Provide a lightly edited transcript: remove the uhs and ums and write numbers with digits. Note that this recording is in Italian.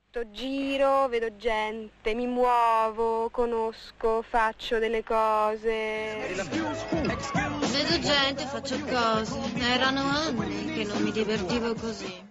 Giro, vedo gente, mi muovo, conosco, faccio delle cose. Vedo gente, faccio cose. Erano anni che non mi divertivo così.